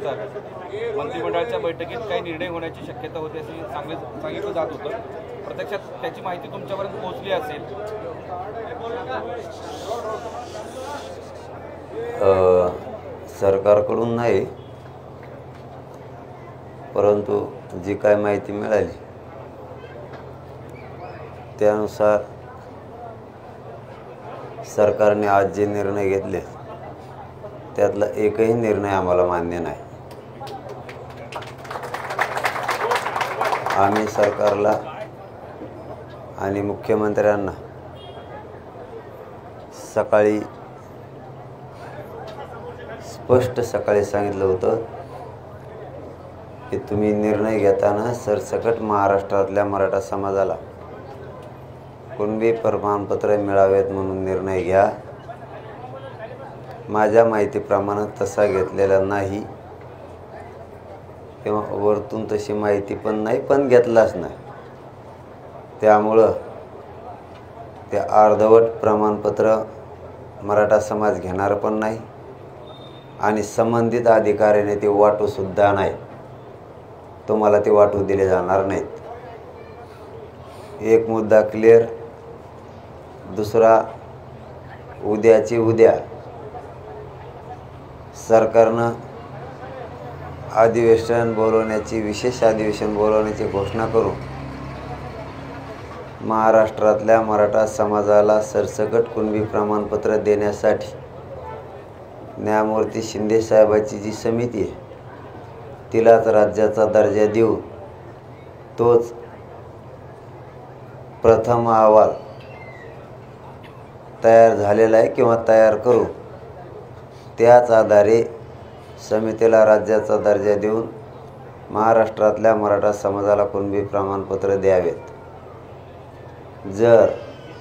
त्यानुसार मंत्रिमंडळाच्या बैठकीत काही निर्णय होण्याची शक्यता होती असे सांगितलं जात होतं. प्रत्यक्षात त्याची माहिती तुमच्यापर्यंत पोहोचली असेल? सरकारकडून नाही, परंतु जी काय माहिती मिळाली त्यानुसार सरकारने आज जे निर्णय घेतले त्यातला एकही निर्णय आम्हाला मान्य नाही. आम्ही सरकारला आणि मुख्यमंत्र्यांना सकाळी स्पष्ट सांगितलं होतं की तुम्ही निर्णय घेताना सरसकट महाराष्ट्रातल्या मराठा समाजाला कुणबी प्रमाणपत्र मिळावेत म्हणून निर्णय घ्या. माझ्या माहितीप्रमाणे तसा घेतलेला नाही किंवा वरतून तशी माहिती पण नाही, पण घेतलाच नाही. त्यामुळं ते अर्धवट प्रमाणपत्र मराठा समाज घेणार पण नाही आणि संबंधित अधिकाऱ्याने ते वाटूसुद्धा नाही. तुम्हाला ते वाटू दिले जाणार नाहीत. एक मुद्दा क्लिअर. दुसरा, उद्याची उद्या सरकारनं विशेष अधिवेशन बोलवण्याची घोषणा करून महाराष्ट्रातल्या मराठा समाजाला सरसकट कुणबी प्रमाणपत्र देण्यासाठी न्यायमूर्ती शिंदे साहेबांची जी समिती आहे तिलाच राज्याचा दर्जा देऊन तोच प्रथम अहवाल तयार झालेला आहे किंवा तयार करू, त्याच आधारे समितीला राज्याचा दर्जा देऊन महाराष्ट्रातल्या मराठा समाजाला कुणबी प्रमाणपत्र द्यावेत. जर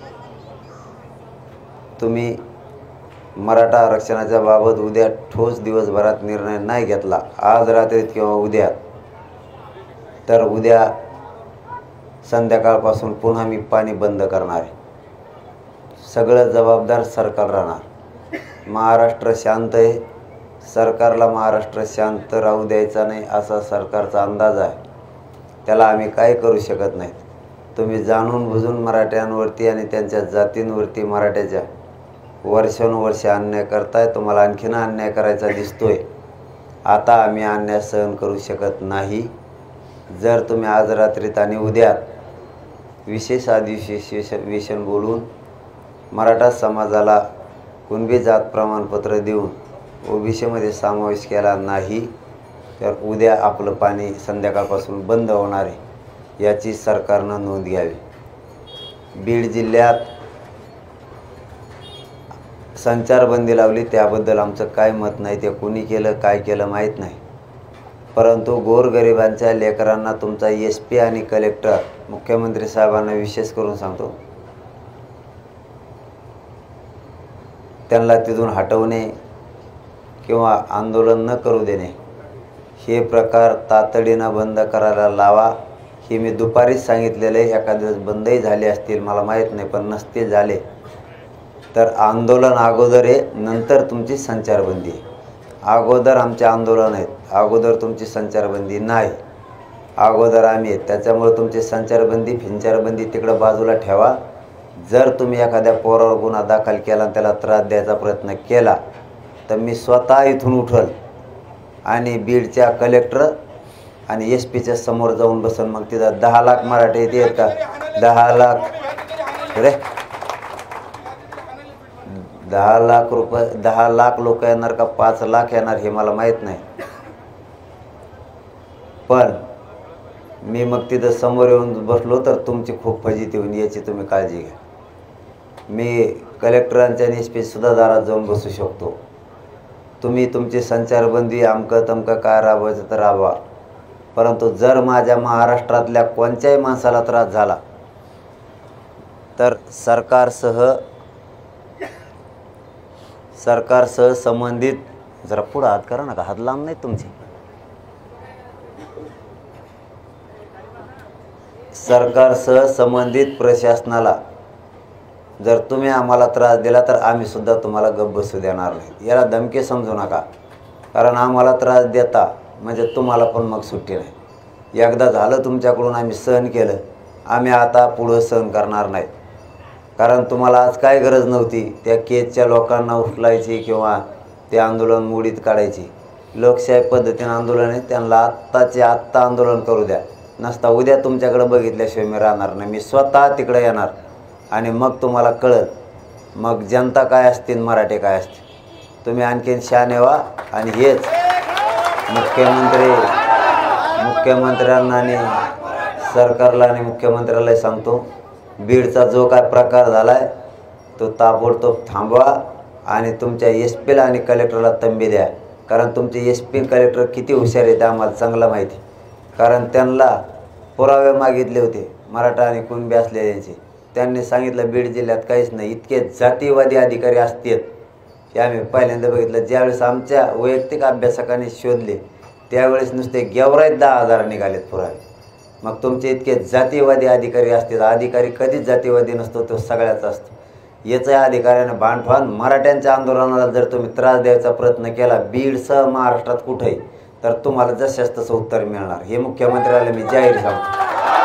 तुम्ही मराठा आरक्षणाच्या बाबत उद्या ठोस दिवसभरात निर्णय नाही घेतला, आज रात्रीत किंवा उद्या, तर उद्या संध्याकाळपासून पुन्हा मी पाणी बंद करणार आहे. सगळं जबाबदार सरकार राहणार. महाराष्ट्र शांत आहे, सरकारला महाराष्ट्र शांत राहू द्यायचा नाही असा सरकारचा अंदाज आहे. त्याला आम्ही काय करू शकत नाही. तुम्ही जाणून बुजून मराठ्यांवरती आणि त्यांच्या जातींवरती मराठ्याच्या वर्षानुवर्षे अन्याय करताय. तुम्हाला आणखीन अन्याय करायचा दिसतोय. आता आम्ही अन्याय सहन करू शकत नाही. जर तुम्ही आज रात्रीत आणि उद्या विशेष अधिवेशन बोलून मराठा समाजाला कुणबी जात प्रमाणपत्र देऊन ओबीसीमध्ये समावेश केला नाही, तर उद्या आपलं पाणी संध्याकाळपासून बंद होणार आहे याची सरकारनं नोंद घ्यावी. बीड जिल्ह्यात संचारबंदी लावली, त्याबद्दल आमचं काय मत नाही. ते कुणी केलं काय केलं माहीत नाही, परंतु गोरगरिबांच्या लेकरांना तुमचा SP आणि कलेक्टर, मुख्यमंत्री साहेबांना विशेष करून सांगतो, त्यांना तिथून हटवणे किंवा आंदोलन न करू देणे हे प्रकार तातडीनं बंद करायला लावा. हे मी दुपारीच सांगितलेलं आहे. एखाद दिवस बंदही झाले असतील मला माहीत नाही, पण नसते झाले तर आंदोलन अगोदर आहे, नंतर तुमची संचारबंदी. अगोदर आमचे आंदोलन आहेत, अगोदर तुमची संचारबंदी नाही. अगोदर आम्ही आहेत, त्याच्यामुळे तुमची संचारबंदी तिकडं बाजूला ठेवा. जर तुम्ही एखाद्या पोरावर गुन्हा दाखल केला आणि त्याला त्रास द्यायचा प्रयत्न केला तर मी स्वतः इथून उठल आणि बीडच्या कलेक्टर आणि SPच्या समोर जाऊन बसन. मग तिथं 10 लाख मराठे येत का? 10 लाख रे, 10 लाख रुपये, 10 लाख लोक येणार का 5 लाख येणार हे मला माहीत नाही. पण मी मग तिथं समोर येऊन बसलो तर तुमची खूप फजिती होईल याची तुम्ही काळजी घ्या. मी कलेक्टरांच्या आणि SP सुद्धा दारात जाऊन बसू शकतो. तुम्ही तुमची संचारबंदी अमकं तमकं काय राबवायचं तर राबवा, परंतु जर माझ्या महाराष्ट्रातल्या कोणत्याही माणसाला त्रास झाला तर सरकारसह संबंधित, जरा पुढं हात करा नका, हात लांब नाही तुमचे, सरकारसह संबंधित प्रशासनाला जर तुम्ही आम्हाला त्रास दिला तर आम्ही सुद्धा तुम्हाला गप्प बसू देणार नाही. याला धमकी समजू नका. कारण आम्हाला त्रास देता म्हणजे तुम्हाला पण मग सुट्टी नाही. एकदा झालं तुमच्याकडून, आम्ही सहन केलं, आम्ही आता पुढं सहन करणार नाही. कारण तुम्हाला आज काय गरज नव्हती त्या केजच्या लोकांना उचलायची किंवा ते आंदोलन मोडीत काढायची. लोकशाही पद्धतीनं आंदोलन आहे, त्यांना आत्ताचे आत्ता आंदोलन करू द्या. नसता उद्या तुमच्याकडे बघितल्याशिवाय मी राहणार नाही. मी स्वतः तिकडे येणार आणि मग तुम्हाला कळलं मग जनता काय असतील, मराठी काय असतील. तुम्ही आणखीन शहाणे व्हा. आणि हेच मुख्यमंत्र्यांना आणि सरकारला आणि मुख्यमंत्र्याला सांगतो, बीडचा जो काय प्रकार झाला आहे तो ताबडतोब थांबवा आणि तुमच्या एस पीला आणि कलेक्टरला तंबी द्या. कारण तुमचे एस पी कलेक्टर किती हुशार आहेत आम्हाला चांगलं माहिती. कारण त्यांना पुरावे मागितले होते मराठा आणि कुणबी असलेल्यांचे. त्यांनी सांगितलं बीड जिल्ह्यात काहीच नाही. इतके जातीवादी अधिकारी असतात हे आम्ही पहिल्यांदा बघितलं. ज्यावेळेस आमच्या वैयक्तिक अभ्यासकांनी शोधले त्यावेळेस नुसते गेवराईत 10,000 निघालेत पुरावे. मग तुमचे इतके जातीवादी अधिकारी असतात. अधिकारी कधीच जातीवादी नसतो, तो सगळ्याचा असतो. याचा अधिकाऱ्यानं भांडफान मराठ्यांच्या आंदोलनाला जर तुम्ही त्रास द्यायचा प्रयत्न केला बीडसह महाराष्ट्रात कुठेही, तर तुम्हाला जशास तसं उत्तर मिळणार. हे मुख्यमंत्र्याला मी जाहीर सांगतो.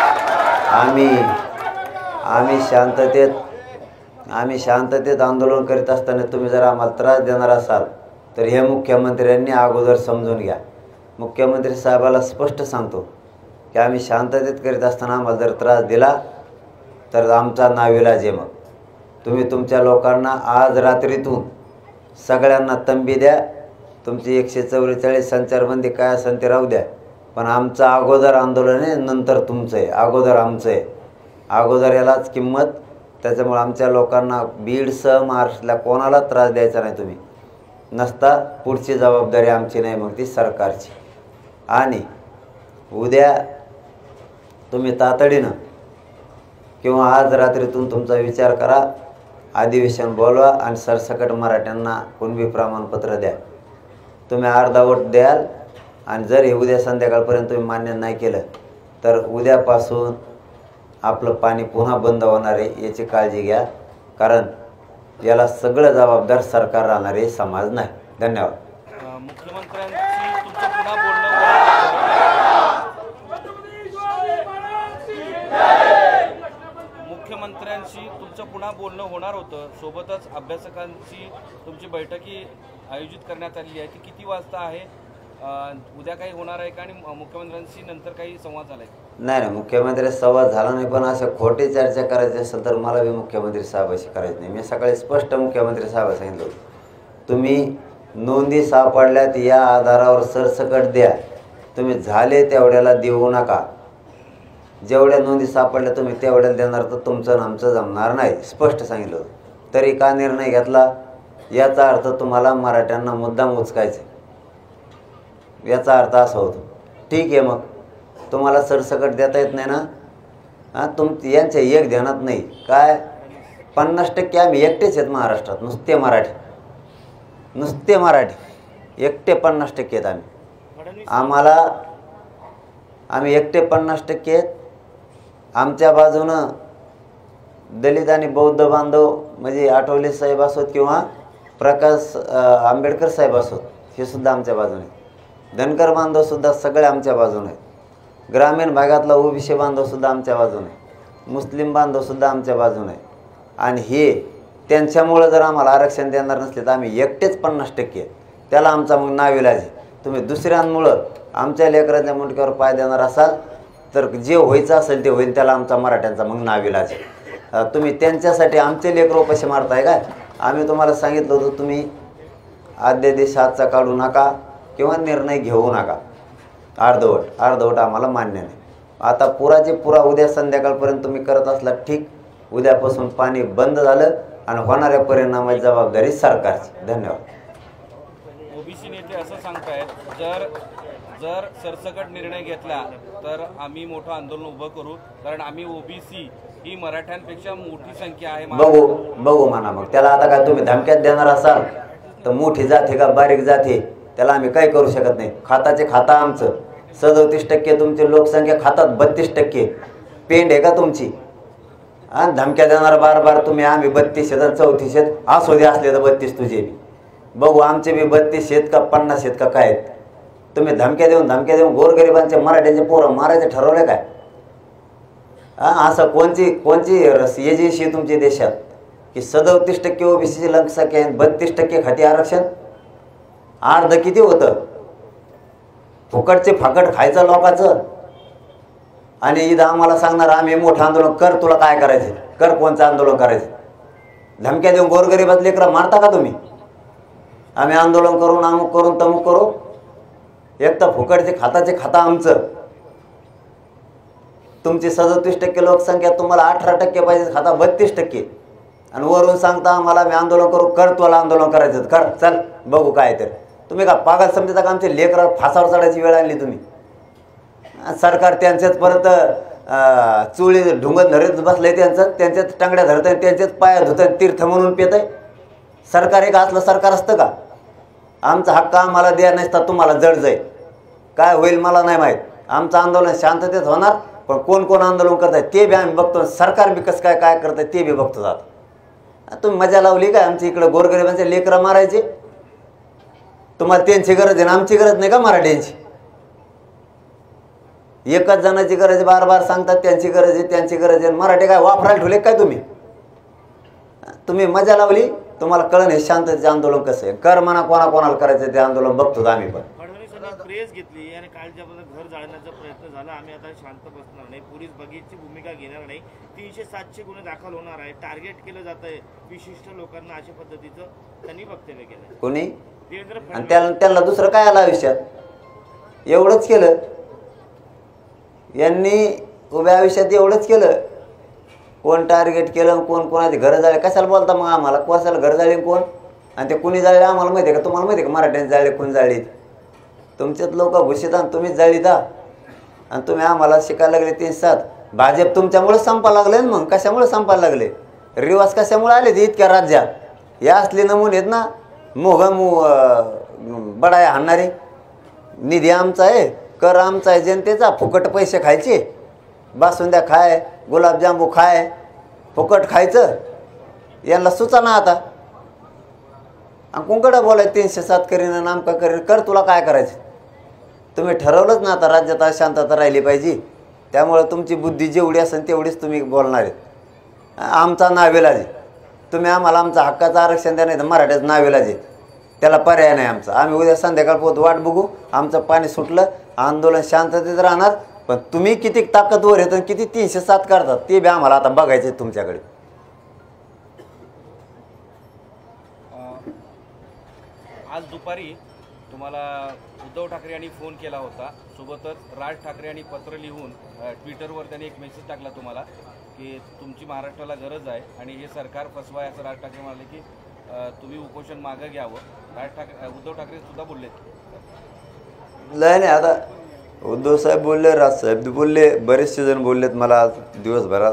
आम्ही शांततेत आंदोलन करीत असताना तुम्ही जर आम्हाला त्रास देणार असाल तर हे मुख्यमंत्र्यांनी अगोदर समजून घ्या. मुख्यमंत्री साहेबाला स्पष्ट सांगतो की आम्ही शांततेत करीत असताना आम्हाला जर त्रास दिला तर आमचा नाविलाज आहे. मग तुम्ही तुमच्या लोकांना आज रात्रीतून सगळ्यांना तंबी द्या. तुमची 144 संचारबंदी काय असेल ते राहू द्या, पण आमचं अगोदर आंदोलन आहे, नंतर तुमचं आहे. अगोदर आमचं आहे, अगोदर यालाच किंमत. त्याच्यामुळे आमच्या लोकांना बीडसह महाराष्ट्राला कोणाला त्रास द्यायचा नाही. तुम्ही नसता पुढची जबाबदारी आमची नाही, मग ती सरकारची. आणि उद्या तुम्ही तातडीनं किंवा आज रात्रीतून तुमचा विचार करा, अधिवेशन बोलवा आणि सरसकट मराठ्यांना कुणबी प्रमाणपत्र द्या. तुम्ही अर्धवट द्याल आणि जर हे उद्या संध्याकाळपर्यंत तुम्ही मान्य नाही केलं तर उद्यापासून आपलं पाणी पुन्हा बंद होणार आहे, याची काळजी घ्या. कारण याला सगळं जबाबदार सरकार राहणार आहे, समाज नाही. धन्यवाद. मुख्यमंत्र्यांशी तुमचं पुन्हा बोलणं होणार होतं. सोबतच अभ्यासकांची तुमची बैठकी आयोजित करण्यात आली आहे. ती किती वाजता आहे, उद्या काही होणार आहे का, आणि मुख्यमंत्र्यांशी नंतर काही संवाद झाला आहे? नाही, मुख्यमंत्री संवाद झाला नाही, पण असं खोटी चर्चा करायची असेल तर मला बी मुख्यमंत्री साहेबाशी करायची नाही. मी सकाळी स्पष्ट मुख्यमंत्री साहेब सांगितलं होतं, तुम्ही नोंदी सापडल्यात या आधारावर सरसकट द्या. तुम्ही झाले तेवढ्याला देऊ नका. जेवढ्या नोंदी सापडल्या तुम्ही तेवढ्याला देणार तर तुमचं आणि आमचं जमणार नाही, स्पष्ट सांगितलं होतं. तरी का निर्णय घेतला? याचा अर्थ तुम्हाला मराठ्यांना मुद्दाम उचकायचं, याचा अर्थ असा होतो. ठीक आहे, मग तुम्हाला सरसकट देता येत नाही ना. यांच्या एक ध्यानात नाही काय 50% आम्ही एकटेच आहेत महाराष्ट्रात, नुसते मराठी एकटे 50% आहेत आम्ही एकटे 50% आहेत. आमच्या बाजूनं दलित आणि बौद्ध बांधव म्हणजे आठवले साहेब असोत किंवा प्रकाश आंबेडकर साहेब असोत, हे सुद्धा आमच्या बाजूने. धनगर बांधवसुद्धा सगळे आमच्या बाजूने. ग्रामीण भागातला ओबीसी बांधवसुद्धा आमच्या बाजूने. मुस्लिम बांधवसुद्धा आमच्या बाजूने. आणि हे त्यांच्यामुळं जर आम्हाला आरक्षण देणार नसले तर आम्ही एकटेच 50% त्याला आमचा मग नाविलाज आहे. तुम्ही दुसऱ्यांमुळं आमच्या लेकरांच्या मुंडक्यावर पाय देणार असाल तर जे व्हायचं असेल ते होईल, त्याला आमचा मराठ्यांचा मग नाविलाज आहे. तुम्ही त्यांच्यासाठी आमचे लेकरं उपाशी मारताय काय? आम्ही तुम्हाला सांगितलं होतं तुम्ही अध्यादेश हातचा काढू नका किंवा निर्णय घेऊ नका. अर्धवट आम्हाला मान्य नाही. आता पुराचे पुरा उद्या संध्याकाळपर्यंत तुम्ही करत असला ठीक. उद्यापासून पाणी बंद झालं आणि होणाऱ्या परिणामाची जबाबदारी सरकारची. धन्यवाद. ओबीसी नेते असं सांगतायत, जर सरसकट निर्णय घेतला तर आम्ही मोठं आंदोलन उभं करू, कारण आम्ही ओबीसी ही मराठ्यांपेक्षा मोठी संख्या आहे. बघू म्हणा. मग त्याला आता काय तुम्ही धमक्यात देणार असाल तर मोठी जाते का बारीक जाते त्याला आम्ही काही करू शकत नाही. खाता आमचं 37% तुमची लोकसंख्या, खातात 32%. पेंड आहे का तुमची? आणि धमक्या देणार बार तुम्ही आम्ही 32 आहेत 34 आहेत, असू दे असले तर 32 तुझे बी. बघू आमचे बी 32 आहेत का 50 आहेत का काय आहेत. तुम्ही धमक्या देऊन गोरगरिबांचे मराठ्यांचे पोरं मारायचे ठरवले काय? असं कोणची एजन्सी तुमच्या देशात की 37% ओबीसीची लोकसंख्या आहे, 32% खाती आरक्षण, अर्ध किती होतं? फुकटचे फाकट खायचं लोकांचं. आणि इथं आम्हाला सांगणार आम्ही मोठं आंदोलन कर, तुला काय करायचं कर, कोणचं आंदोलन करायचं. धमक्या देऊन गोरगरिबात लेकरं मारता का तुम्ही? आम्ही आंदोलन करून अमुक करून तमुक करू. एक तर फुकटचे खाताचे खाता आमचं. तुमची 37% लोकसंख्या, तुम्हाला 18% पाहिजे, खाता 32%. आणि वरून सांगता आम्हाला मी आंदोलन करू, कर तुला आंदोलन करायचं कर, चल बघू काय तर. तुम्ही का पागल समजता का? आमचे लेकरं फासावर चढायची वेळ आणली तुम्ही. सरकार त्यांच्याच परत चुळी ढुंगत धरत बसलंय, त्यांच्याच टांगड्या धरत आहे, त्यांच्याच पाया धुत आहे, तीर्थ म्हणून पेत आहे. सरकार एक असलं सरकार असतं का? आमचा हक्क आम्हाला द्या, नसता तुम्हाला जड जाईल. काय होईल मला नाही माहीत. आमचं आंदोलन शांततेत होणार, पण कोण कोण आंदोलन करत आहे ते बी आम्ही बघतो. सरकार बी कसं काय करत आहे ते बी बघतो. जात तुम्ही मजा लावली काय आमची इकडं गोरगरिबांचे लेकरं मारायचे? तुम्हाला त्यांची गरज आहे ना, आमची गरज नाही का मराठ्यांची? एकच जणांची गरज आहे, बार बार सांगतात त्यांची गरज आहे त्यांची गरज आहे. मराठी काय वापरायला ठेवले काय तुम्ही? तुम्ही मजा लावली. तुम्हाला कळण हे शांततेचे आंदोलन कसं आहे. कर म्हणा कोणाला करायचं ते आंदोलन बघतो आम्ही. पण फडणवीसांनी प्रेस घेतली आणि कालच्यापासून घर जाळण्याचा प्रयत्न झाला. आम्ही आता शांत बसणार नाही, पोलीस बघीची भूमिका घेणार नाही, 307 गुन्हे दाखल होणार आहे, टार्गेट केलं जात आहे विशिष्ट लोकांना, अशा पद्धतीचं त्यांनी वक्तव्य केलं. कोणी? देवेंद्र आणि फडणवीस. त्यांना दुसरं काय आलं आयुष्यात? एवढंच केलं यांनी उभ्या आयुष्यात, एवढंच केलं. कोण टार्गेट केलं, कोण कोणाचे घरं जाळे, कशाला बोलता मग आम्हाला? कशाला घर जाळे कोण? आणि ते कुणी जाळे आम्हाला माहिती आहे का? तुम्हाला माहिती आहे का मराठ्यांनी जाळे कोण जाळीत? तुमच्यात लोक घुशीत आणि तुम्हीच जाळीत. आणि तुम्ही आम्हाला शिकायला लागले 3-7. भाजप तुमच्यामुळे संपा लागले ना. मग कशामुळे संपायला लागले? रिवाज कशामुळे आले ते इतक्या राज्यात? या असले नमुने आहेत ना, बडाय हाणणारे. निधी आमचा आहे, कर आमचा आहे जनतेचा, फुकट पैसे खायचे, बासुंद्या खाय, गुलाबजांबू खाय, फुकट खायचं. यांना सुचाना आता. आणि कोणकडं बोलायचं 307 करीन नामका करीन, कर तुला काय करायचं. तुम्ही ठरवलंच ना आता राज्यात अशांतता राहिली पाहिजे. त्यामुळे तुमची बुद्धी जेवढी असेल तेवढीच तुम्ही बोलणार आहेत. आमचा नावेलाज आहे. तुम्ही आम्हाला आमचा हक्काचं आरक्षण द्या, नाही तर मराठ्याचं नावेलाज आहे. त्याला पर्याय नाही आमचा. आम्ही उद्या संध्याकाळपर्यंत वाट बघू. आमचं पाणी सुटलं, आंदोलन शांततेत राहणार. पण तुम्ही किती ताकदवर येतात, किती 307 करतात ते बी आम्हाला आता बघायचे तुमच्याकडे. आज दुपारी तुम्हाला उद्धव ठाकरे यांनी फोन केला होता. सोबतच राज ठाकरे यांनी पत्र लिहून ट्विटरवर त्यांनी एक मेसेज टाकला तुम्हाला की तुमची महाराष्ट्राला गरज आहे आणि हे सरकार फसवाय, असं राज ठाकरे म्हणाले की तुम्ही उपोषण मागं घ्यावं. उद्धव ठाकरे सुद्धा बोललेत. नाही आता उद्धव साहेब बोलले, राजसाहेब बोलले, बरेचसे जण बोललेत मला आज दिवसभरात.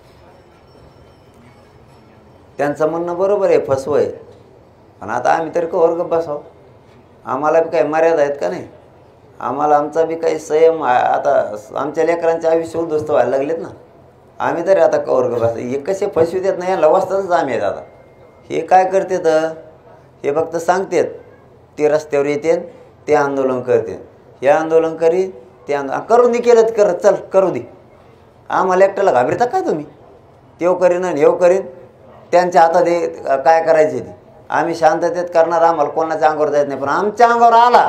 त्यांचं म्हणणं बरोबर आहे, फसवं आहे. पण आता आम्ही तरी वर्ग बसाव. आम्हाला बी काही मर्यादा आहेत का नाही? आम्हाला आमचा बी काही संयम. आता आमच्या लेकरांचे आयुष्य उद्ध्वस्त व्हायला लागलेत ना. आम्ही तरी आता वर्ग बसा. हे कसे फसवी देत नाही याला वाचतातच आम्ही आहेत आता. हे काय करते तर हे फक्त सांगतात, ते रस्त्यावर येते, ते आंदोलन करते, हे आंदोलन करी, ते आंदोलन करून दे. केलं तर करत चल करू दे. आम्हाला एकट्याला घाबरता काय तुम्ही? तेव करीन आणि हेव करीन, त्यांच्या हातात काय करायचे ते. आम्ही शांततेत करणार. आम्हाला कोणाच्या अंगावर जायचं नाही. पण आमच्या अंगावर आला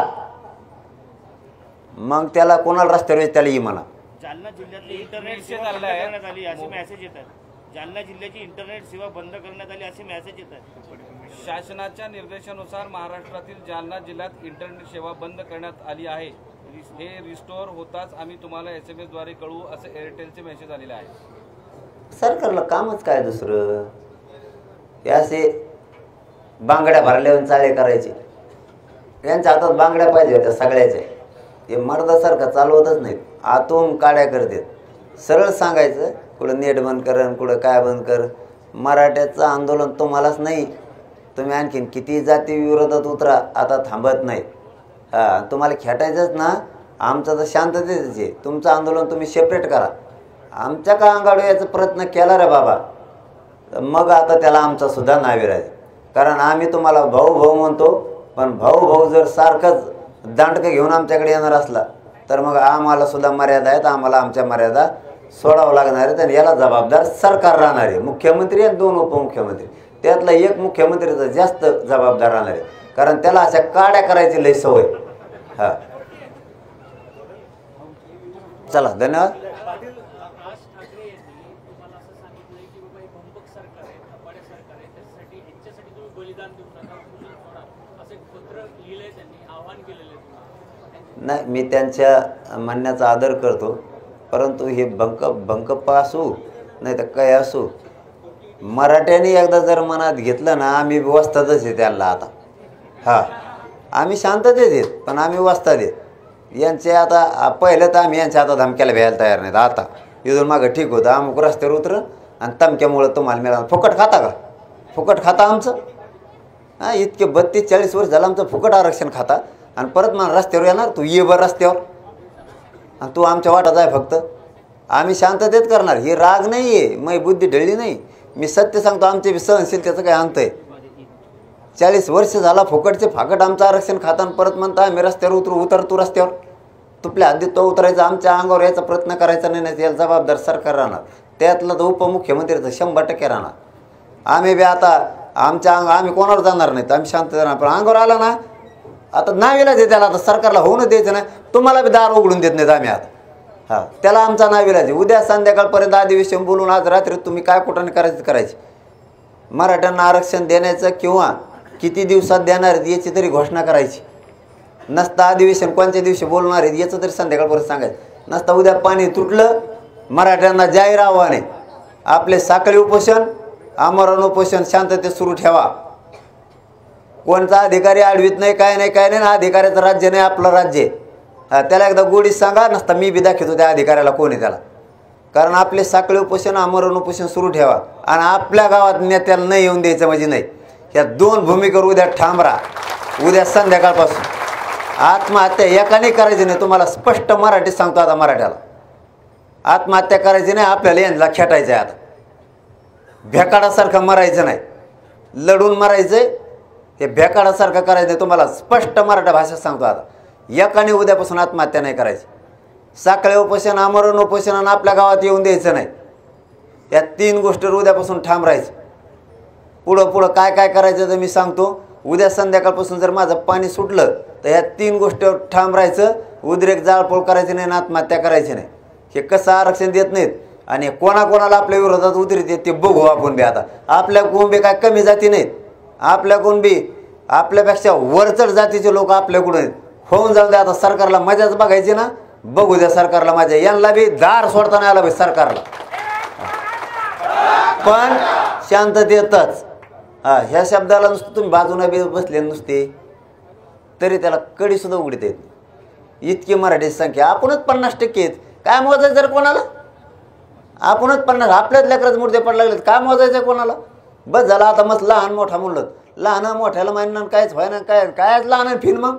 मग त्याला कोणाला रस्त्यावर त्याला ये म्हणा. जालना जिल्ह्यातली इंटरनेट सेवा बंद करण्यात आली असे मेसेज येतात. जालना जिल्ह्याची इंटरनेट सेवा बंद करण्यात आली असे मेसेज येतात. शासनाच्या निर्देशानुसार महाराष्ट्रातील जालना जिल्ह्यात इंटरनेट सेवा बंद करण्यात आली आहे. हे रिस्टोअर होताच आम्ही तुम्हाला SMS द्वारे कळवू, असं एअरटेलचे मेसेज आलेले आहे. सरकारला कामच काय दुसरं? हे असे बांगड्या भरल्यावर चाळे करायचे. यांच्या हातात बांगड्या पाहिजे होत्या सगळ्याच्या. हे मर्दासारखं चालवतच नाहीत. आतून काड्या करतात. सरळ सांगायचं कुठं नेट बंद कर, कुठं काय बंद कर. मराठ्याचं आंदोलन तुम्हालाच नाही, तुम्ही आणखीन किती जाती विरोधात उतरा, आता थांबत नाही. तुम्हाला खेटायचंच ना. आमचं तर शांततेच आहे. तुमचं आंदोलन तुम्ही सेपरेट करा. आमच्या का अंगाडू याचा प्रयत्न केला रे बाबा, मग आता त्याला आमचा सुद्धा नाविराज. कारण आम्ही तुम्हाला भाऊ भाऊ म्हणतो, पण भाऊ भाऊ जर सारखंच दांडकं घेऊन आमच्याकडे येणार असला तर मग आम्हाला सुद्धा मर्यादा आहेत, आम्हाला आमच्या मर्यादा सोडावं लागणार आहेत आणि याला जबाबदार सरकार राहणार आहे. मुख्यमंत्री आणि 2 उपमुख्यमंत्री, त्यातला एक मुख्यमंत्रीचा जास्त जबाबदार राहणार आहे, कारण त्याला अशा काड्या करायची लय सवय. हां, चला, धन्यवाद. पाटील, राज ठाकरे यांनी तुम्हाला असं सांगितलंय की बाबा हे भंपक सरकार आहे, धपाटे सरकार आहे, त्यासाठी ह्याच्यासाठी तुम्ही बलिदान देऊ नका, भूषण सोडा, असं एक पत्र लिहिलंय, त्यांनी आवाहन केलेलं आहे तुम्हाला. नाही, मी त्यांच्या म्हणण्याचा आदर करतो, परंतु हे बंकप्पा असू नाही तर काय असू, मराठ्यांनी एकदा जर मनात घेतलं ना, आम्ही वस्तातच आहे त्यांना आता. हां, आम्ही शांततेत आहेत, पण आम्ही वस्तात आहेत. यांचे आता पहिलं तर आम्ही यांच्या आता धमक्याला भ्यायला तयार नाहीत. आता इथून मागं ठीक होतं, अमुक रस्त्यावर उतरं आणि धमक्यामुळं तुम्हाला मिळालं. फुकट खाता का? फुकट खाता आमचं? हां, इतके 32-40 वर्ष झालं आमचं फुकट आरक्षण खाता आणि परत मला रस्त्यावर येणार, तू ये बरं रस्त्यावर आणि तू आमच्या वाटात आहे फक्त. आम्ही शांततेत करणार, ही राग नाही आहे, मै बुद्धी ढळली नाही. मी सत्य सांगतो, आमचे सहनशीलतेचं काय अंत आहे? 40 वर्ष झाला फुकटचे फाकट आमचं आरक्षण खाताना परत म्हणता आम्ही रस्त्यावर उतर तू रस्त्यावर. तुपल्या हद्दीत तो उतरायचा, आमच्या अंगावर याचा प्रयत्न करायचा नाही, याला जबाबदार सरकार राहणार. त्यातलं तर उपमुख्यमंत्रीचं 100% राहणार. आम्ही बी आता आम्ही कोणावर जाणार नाहीत, आम्ही शांत जाणार. पण अंगावर आला ना, आता नाविलाज आहे त्याला, आता सरकारला होऊन द्यायचं नाही. तुम्हाला बी दार उघडून देत नाहीत आम्ही आता. हां, त्याला आमचा नाविलाज आहे. उद्या संध्याकाळपर्यंत अधिवेशन बोलून आज रात्री तुम्ही काय कुठं करायची. मराठ्यांना आरक्षण देण्याचं किंवा किती दिवसात देणार आहेत याची तरी घोषणा करायची. नसता अधिवेशन कोणत्या दिवशी बोलणार आहेत याचं तरी संध्याकाळपर्यंत सांगायचं. नसता उद्या पाणी तुटलं, मराठ्यांना जाहीर आव्हान आहे, आपले साखळी उपोषण, आमरण उपोषण शांततेत सुरू ठेवा. कोणता अधिकारी अडवित नाही, काय नाही. अधिकाऱ्याचं राज्य नाही, आपलं राज्य आहे. त्याला एकदा गोडीत सांगा, नसता मी बी दाखवतो त्या अधिकाऱ्याला कोण आहे त्याला. कारण आपले साखळी उपोषण, आमरण उपोषण सुरू ठेवा आणि आपल्या गावात नेत्याला नाही येऊन द्यायचं म्हणजे नाही. या 2 भूमिकेवर उद्या ठाम राहा. उद्या संध्याकाळपासून आत्महत्या एकाने करायची नाही. तुम्हाला स्पष्ट मराठीत सांगतो, आता मराठ्याला आत्महत्या करायची नाही, आपल्याला यांना खेटायचं आहे. आता भेकाडासारखं मरायचं नाही, लढून मरायचं आहे. हे भेकाडासारखं करायचं नाही, तुम्हाला स्पष्ट मराठा भाषेत सांगतो. आता एकाने उद्यापासून आत्महत्या नाही करायची. साखळी उपोषण, आमरण उपोषण आणि आपल्या गावात येऊन द्यायचं नाही. या 3 गोष्टीवर उद्यापासून ठाम राहायचं. पुढं काय करायचं तर मी सांगतो. उद्या संध्याकाळपासून जर माझं पाणी सुटलं तर ह्या 3 गोष्टीवर ठाम राहायचं. उद्रेक जाळपोळ करायची नाही, आत्महत्या करायची नाही. हे कसं आरक्षण देत नाहीत आणि कोणाला आपल्या विरोधात उतरते ते बघू आपण बी. आता आपल्याकडून बी काय कमी जाती नाहीत, आपल्याकडून बी आपल्यापेक्षा वरचढ जातीचे लोक आपल्याकडून आहेत. होऊन जाऊ द्या, आता सरकारला मजाच बघायची ना, बघू द्या सरकारला मजा. यांना बी दार सोडताना आला पाहिजे सरकारला, पण शांततेतच. ह्या शब्दाला नुसतं तुम्ही बाजूने बी बसले नुसते तरी त्याला कडी सुद्धा उघडीत येत. इतकी मराठीची संख्या, आपणच 50% आहेत. काय मोजायचं जर कोणाला? आपणच 50, आपल्याच लेकराचे मुर्दे पडले लागलेत. काय मोजायचं कोणाला? बस झाला आता. मस्त लहान मोठा म्हणलं, लहान मोठ्याला मानणार कायच व्हाय ना, कायच लहान फिन, मग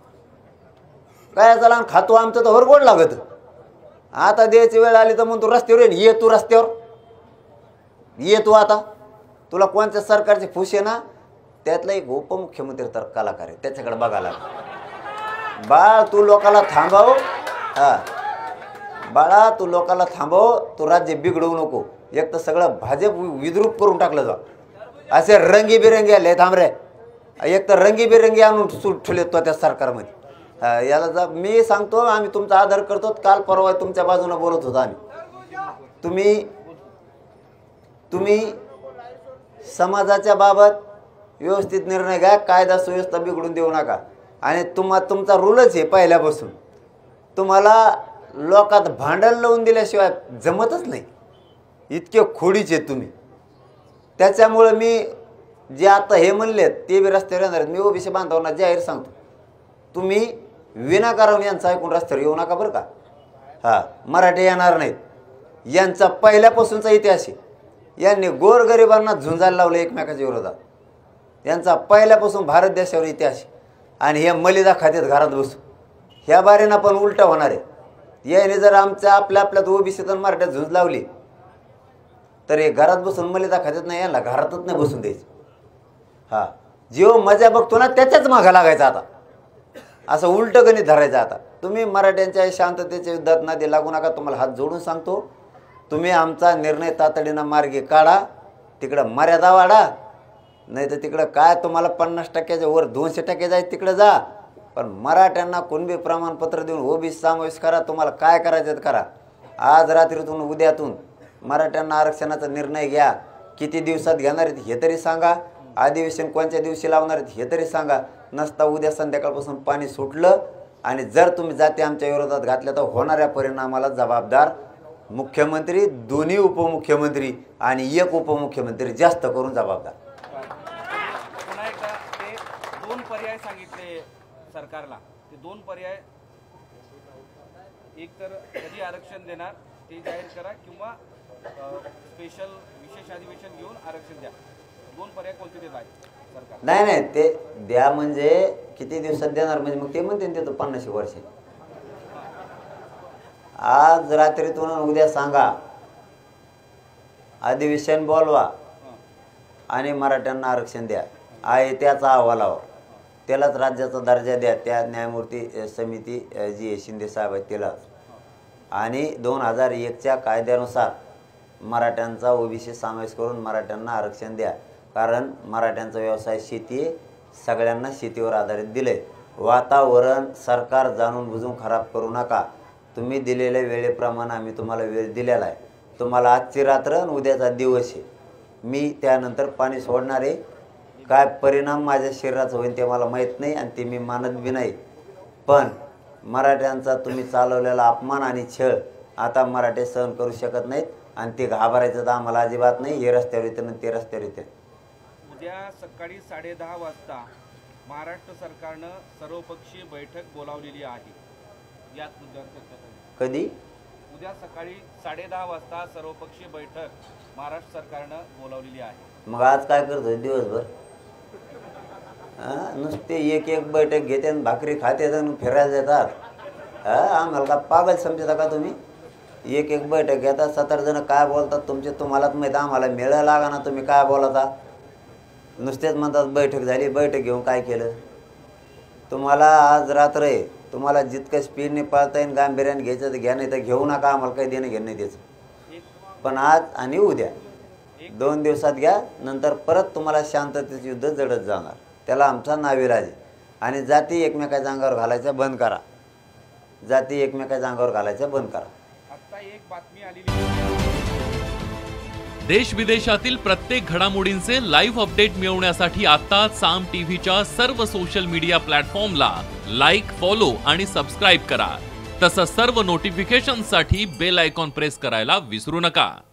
कायच लहान खातो आमचं तर होरगोड लागत. आता द्यायची वेळ आली तर म्हणतो रस्त्यावर ये तू, रस्त्यावर ये तू. आता तुला कोणत्या सरकारचे फुस आहे ना, त्यातला एक उपमुख्यमंत्री तर कलाकार आहे, त्याच्याकडे बघायला. बाळ तू लोकाला थांबव. हां बाळा, तू लोकाला थांबव, तू राज्य बिघडवू नको. एक तर सगळं भाजप विद्रूप करून टाकलं जा. असे रंगीबिरंगी आले थांब रे. एक तर रंगीबिरंगी आणून ठेवले तो त्या सरकारमध्ये. याला जा मी सांगतो, आम्ही तुमचा आदर करतो. काल परवा तुमच्या बाजूने बोलत होतो आम्ही. तुम्ही समाजाच्या बाबत व्यवस्थित निर्णय घ्या, कायदा सुव्यवस्था बिघडून देऊ नका. आणि तुमचा रूलच आहे पहिल्यापासून, तुम्हाला लोकात भांडण लावून दिल्याशिवाय जमतच नाही. इतके खोडीचे तुम्ही. त्याच्यामुळं मी जे आता हे म्हणलेत ते बी रस्त्यावर येणार आहेत. मी ओबीसी बांधवांना जाहीर सांगतो, तुम्ही विनाकारण यांचं ऐकून रस्त्यावर येऊ नका बरं का. हां, मराठी येणार नाहीत. यांचा पहिल्यापासूनचा इतिहास आहे. यांनी गोरगरिबांना झुंजायला लावलं एकमेकाच्या विरोधात. यांचा पहिल्यापासून भारत देशावर इतिहास आहे. आणि हे मलिदा खात्यात घरात बसू, ह्या बारीनं पण उलटं होणार आहे. याने जर आपल्यात ओबीसीत मराठ्यात झुंज लावली तर हे घरात बसून मलिदा खात्यात नाही, यांना घरातच नाही बसून द्यायचं. हा, जो मजा बघतो ना त्याच्याच मागं लागायचा आता, असं उलट गणित धरायचं आता. तुम्ही मराठ्यांच्या शांततेच्या युद्धात नादी लागू नका. तुम्हाला हात जोडून सांगतो, तुम्ही आमचा निर्णय तातडीनं मार्गी काढा. तिकडं मर्यादा वाढा, नाही तर तिकडं काय तुम्हाला 50%च्या वर 200% जाईल तिकडं जा. पण मराठ्यांना कुणबी प्रमाणपत्र देऊन ओबीसी समावेश करा. तुम्हाला काय करायचं करा. आज रात्रीतून उद्यातून मराठ्यांना आरक्षणाचा निर्णय घ्या. किती दिवसात घेणार आहेत हे तरी सांगा. अधिवेशन कोणत्या दिवशी लावणार आहेत हे तरी सांगा. नसता उद्या संध्याकाळपासून पाणी सुटलं आणि जर तुम्ही जाती आमच्या विरोधात घातल्या तर होणाऱ्या परिणामाला जबाबदार मुख्यमंत्री, दोन्ही उपमुख्यमंत्री आणि एक उपमुख्यमंत्री जास्त करून जबाबदार. पुन्हा एकदा ते 2 पर्याय सांगितले सरकारला. ते 2 पर्याय, एक तर कधी आरक्षण देणार ते जाहीर करा किंवा स्पेशल विशेष अधिवेशन घेऊन आरक्षण द्या. 2 पर्याय कोणते देत आहे सरकार? नाही ते द्या म्हणजे किती दिवसात देणार म्हणजे मग ते म्हणते देतो 50 वर्षे. आज रात्रीतून उद्या सांगा, अधिवेशन बोलवा आणि मराठ्यांना आरक्षण द्या. आहे त्याचा अहवालावर त्यालाच राज्याचा दर्जा द्या. त्या न्यायमूर्ती समिती जी शिंदे साहेब आहेत त्यालाच. आणि 2001च्या कायद्यानुसार मराठ्यांचा ओबीसी समावेश करून मराठ्यांना आरक्षण द्या. कारण मराठ्यांचा व्यवसाय शेती आहे, सगळ्यांना शेतीवर आधारित दिले. वातावरण सरकार जाणून बुजून खराब करू नका. तुम्ही दिलेल्या वेळेप्रमाणे आम्ही तुम्हाला वेळ दिलेला आहे. तुम्हाला आजची रात्र आणि उद्याचा दिवस आहे. मी त्यानंतर पाणी सोडणार आहे. काय परिणाम माझ्या शरीराचा होईल ते मला माहीत नाही आणि ते मी मानत बी नाही. पण मराठ्यांचा तुम्ही चालवलेला अपमान आणि छळ आता मराठे सहन करू शकत नाहीत आणि ते घाबरायचं तर आम्हाला अजिबात नाही. हे रस्त्यावर येते आणि ते रस्त्यावर येते. उद्या सकाळी 10:30 वाजता महाराष्ट्र सरकारनं सर्वपक्षीय बैठक बोलावलेली आहे. याच मुद्द्यावर चर्चा करू. कधी? उद्या सकाळी 10:30 वाजता सर्वपक्षीय बैठक महाराष्ट्र सरकारनं बोलावलेली आहे. मग आज काय करतो दिवसभर? नुसते एक बैठक घेते आणि भाकरी खाते आणि फिरायला येतात. आम्हाला का पागल समजता का तुम्ही? एक बैठक घेतात, 70 जण काय बोलतात तुमचे तुम्हालाच माहीत. आम्हाला मेळा लागा ना तुम्ही काय बोलता. नुसतेच म्हणतात बैठक झाली. बैठक घेऊन काय केलं? तुम्हाला आज रात्र आहे. तुम्हाला जितकं स्पीडने पाळता येईल गांभीर्याने घ्यायचं तर घ्या, नाही तर घेऊ नका. आम्हाला काही देणं घेणं नाही त्याचं. पण आज आणि उद्या 2 दिवसात घ्या. नंतर परत तुम्हाला शांततेचं युद्ध जडत जाणार. त्याला आमचा नाविलाज आहे. आणि जाती एकमेकाच्या अंगावर घालायचं बंद करा. जाती एकमेकाच्या अंगावर घालायचं बंद करा. आता एक बातमी आलेली. देश विदेशातील प्रत्येक घडामोडींचे लाईव्ह अपडेट मिळवण्यासाठी आता साम टीव्हीच्या सर्व सोशल मीडिया प्लॅटफॉर्मला लाईक, फॉलो आणि सबस्क्राईब करा. तसंच सर्व नोटिफिकेशनसाठी बेल आयकॉन प्रेस करायला विसरू नका.